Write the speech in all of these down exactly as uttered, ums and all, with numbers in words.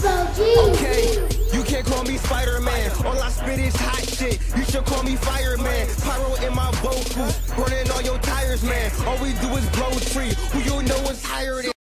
Okay, you can't call me Spider-Man. All I spit is hot shit. You should call me Fireman. Pyro in my vocals, burning all your tires, man. All we do is blow tree. Who you know is higher than.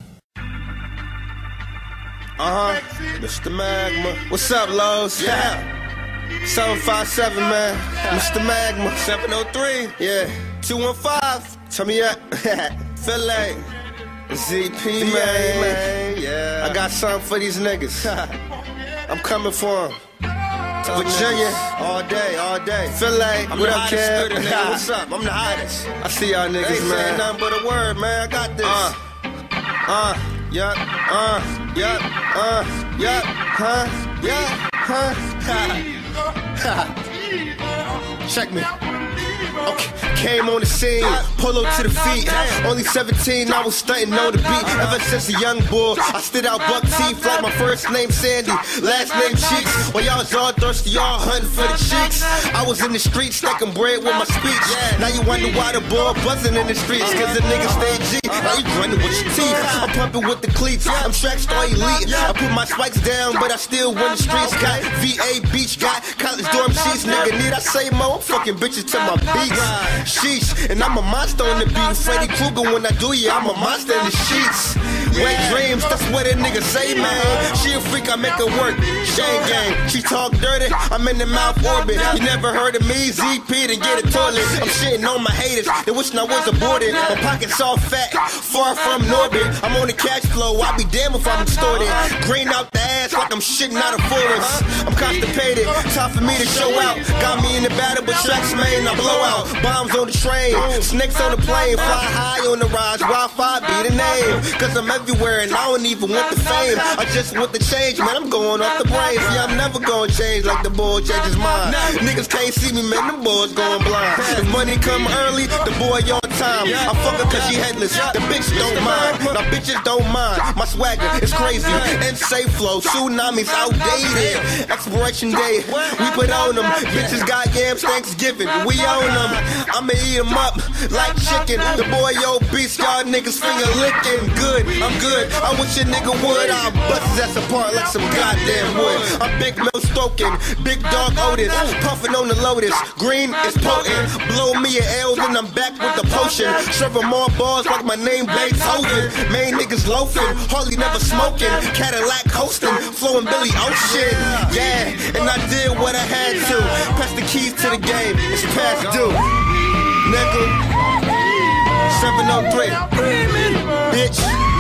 Uh huh. Mister Magma. What's up, Lowe's? Yeah. seven five seven, man. Mister Magma. seven oh three. Yeah. two one five. Tell me that. Philly. Z P, man. man. Yeah. I got something for these niggas. I'm coming for them. Virginia, all day, all day. Philly, I'm what up, kid? What's up? I'm the hottest. I see y'all niggas, ain't man. Ain't nothing but a word, man. I got this. Uh, uh, yeah, uh, yeah, uh, yeah, huh, yeah, huh. Check me. Okay, came on the scene, polo to the feet. Only seventeen, I was stunting on the beat. Ever since a young boy, I stood out buck teeth like my first name Sandy, last name Cheeks. While y'all was all thirsty, y'all hunting for the cheeks. I was in the streets stacking bread with my speech. Now you wonder why the boy buzzing in the streets, cause the niggas stay G. Now you grunting with your teeth. I'm pumping with the cleats, I'm track star elite. I put my spikes down, but I still win the streets. Got V A beach, got college dorm sheets. Nigga, need I say more? I'm fucking bitches to my beat. Sheesh, and I'm a monster on the beat. Freddy Krueger when I do, yeah, I'm a monster in the sheets. Wet dreams, that's what a nigga say, man. She a freak, I make her work. Shane gang, she talk dirty, I'm in the mouth orbit. You never heard of me, Z P, then get a toilet. I'm shitting on my haters, they wishing I was aborted. My pockets all fat, far from Norbit. I'm on the cash flow, I'll be damn if I'm extorted. Green out the ass like I'm shitting out of forest. I'm constipated, time for me to show out. Got me in the battle, but tracks, man, I blow out. Bombs on the train, snakes on the plane, fly high on the rise, Wi-Fi be the name. Cause I'm everywhere and I don't even want the fame. I just want the change, man, I'm going off the brains. Yeah, I'm never gonna change like the boy changes mind. Niggas can't see me, man, them boys going blind. If money come early, the boy on time. I fuck her cause she headless, the bitch don't mind. Now bitches don't mind, my swagger is crazy. And safe flow, tsunamis outdated. Expiration day, we put on them. Bitches got yams, Thanksgiving, we own them. I'ma eat them up like chicken. The boy obese, y'all niggas finger licking. Good, I'm good, I wish a nigga would. I'll bust his ass apart like some goddamn wood. I'm Big Mel Stoking, Big Dog Otis, puffing on the Lotus. Green is potent, blow me an L, then I'm back with the potion. Serving more balls like my name Beethoven. Main niggas loafing, hardly never smoking. Cadillac hosting, flowing Billy Ocean. Yeah, and I did what I had to. Pass the keys to the game, it's past due. Nigga, seven oh three, bitch.